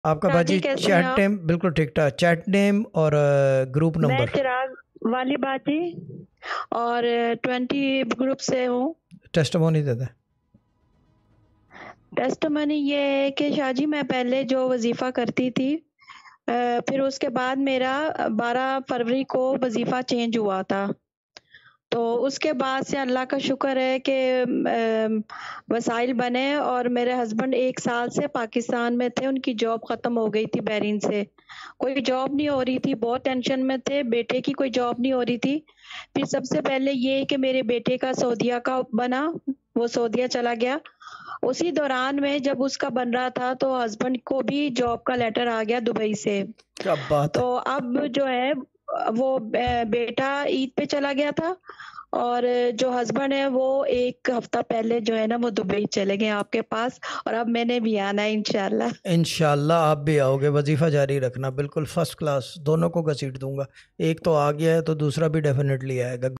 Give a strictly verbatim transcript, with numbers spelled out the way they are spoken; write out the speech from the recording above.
आपका शादी बाजी कैसे हैं चैट आप? नेम बिल्कुल ठीक ठाक, चैट नेम और ग्रुप मैं नंबर। चिराग वाली बाजी और ट्वेंटी ग्रुप से हूँ। टेस्टमोनी देता है। टेस्टमनी ये है कि शाजी मैं पहले जो वजीफ़ा करती थी, अ, फिर उसके बाद मेरा बारह फरवरी को वजीफ़ा चेंज हुआ था। तो उसके बाद से अल्लाह का शुक्र है कि अम, वसाइल बने और मेरे हस्बैंड एक साल से पाकिस्तान में थे, उनकी जॉब ख़त्म हो गई थी बहरीन से। कोई जॉब नहीं हो रही थी, बहुत टेंशन में थे, बेटे की कोई जॉब नहीं हो रही थी। फिर सबसे पहले ये कि मेरे बेटे का सऊदीया का बना, वो सऊदीया चला गया। उसी दौरान में जब उसका बन रहा था तो हस्बैंड को भी जॉब का लेटर आ गया दुबई से। क्या बात है। तो अब जो है वो बे- बेटा ईद पे चला गया था और जो हस्बैंड है वो एक हफ्ता पहले जो है ना वो दुबई चले गए आपके पास, और अब मैंने भी आना है इंशाल्लाह। इंशाल्लाह आप भी आओगे, वजीफ़ा जारी रखना, बिल्कुल फर्स्ट क्लास, दोनों को घसीट दूंगा। एक तो आ गया है तो दूसरा भी डेफिनेटली आएगा।